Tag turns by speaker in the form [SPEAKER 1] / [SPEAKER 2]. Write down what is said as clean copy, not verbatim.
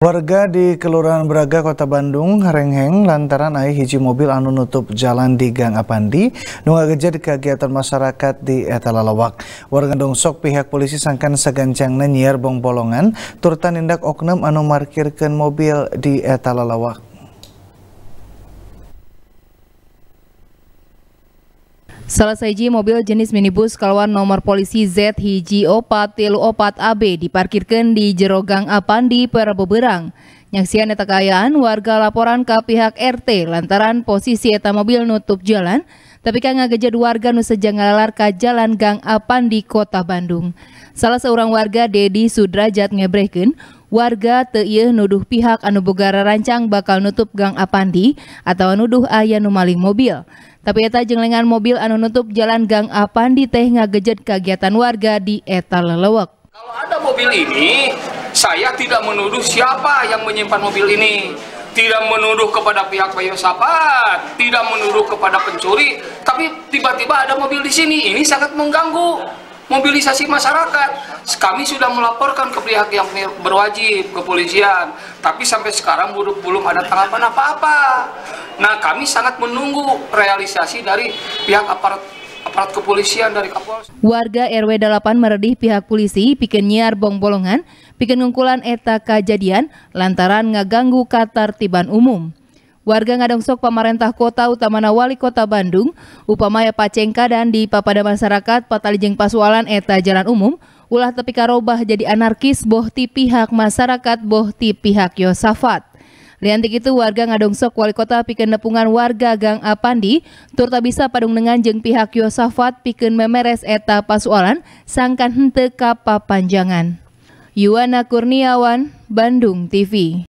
[SPEAKER 1] Warga di Kelurahan Braga, Kota Bandung rengheng lantaran aya hiji mobil anu nutup jalan di Gang Apandi nu ngagejad kegiatan masyarakat di eta lalawak. Warga dongsok pihak polisi sangkan sagancangna nyiar bong bolongan turut nindak oknum anu markirkeun mobil di eta lalawak.
[SPEAKER 2] Salah siji mobil jenis minibus kalawan nomor polisi Z-434AB diparkirkan di jero Gang Apandi Perebeberang. Nyaksian eta kaayaan warga laporan ke pihak RT lantaran posisi eta mobil nutup jalan, tapi kan ngagejad warga nu sejang ngalalar ka jalan Gang Apandi Kota Bandung. Salah seorang warga Dedi Sudrajat ngebrehkeun warga teu ieu nuduh pihak anu boga rancang bakal nutup Gang Apandi atau nuduh aya nu maling mobil. Tapi eta jenglengan mobil anu nutup jalan Gang Apandi teh ngagejed kagiatan warga di eta lelewek.
[SPEAKER 3] Kalau ada mobil ini, saya tidak menuduh siapa yang menyimpan mobil ini. Tidak menuduh kepada pihak Yosafat, tidak menuduh kepada pencuri, tapi tiba-tiba ada mobil di sini. Ini sangat mengganggu mobilisasi masyarakat. Kami sudah melaporkan ke pihak yang berwajib, kepolisian, tapi sampai sekarang belum ada tanggapan apa-apa. Nah, kami sangat menunggu realisasi dari pihak aparat kepolisian dari Kapolres.
[SPEAKER 2] Warga RW 8 meredih pihak polisi pikeun nyiar bong bolongan, pikeun ngungkulan eta kajadian lantaran ngaganggu katertiban umum. Warga ngadongsok pemerintah kota utamana wali kota Bandung, upamaya pacengkadan di papada masyarakat patalijeng pasualan eta jalan umum, ulah tepi karobah jadi anarkis boh ti pihak masyarakat boh ti pihak Yosafat. Liantik itu warga ngadongsok wali kota pikeun nepungan warga Gang Apandi tur tak bisa padungdengan jeung pihak Yosafat pikeun memeres eta pasualan sangkan henteu kapapanjangan. Yuwana Kurniawan, Bandung TV.